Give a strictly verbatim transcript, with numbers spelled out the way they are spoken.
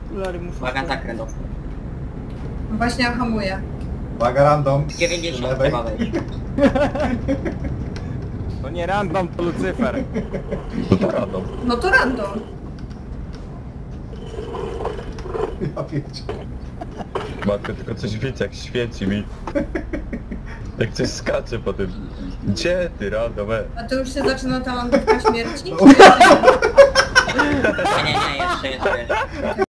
Okulary muszę... Uwaga, zakręt. No właśnie ja hamuję. Uwaga, random. dziewięćdziesiąt Lewej. trzeba wejść. To nie random, to Lucyfer. No to random. No to random. Ja wiecie. Matko, tylko coś wiecie, jak świeci mi. Jak coś skacze po tym. Gdzie ty, random, e? A to już się zaczyna ta lądówka śmierci? No. Nie, nie, nie, jeszcze, jeszcze, jeszcze.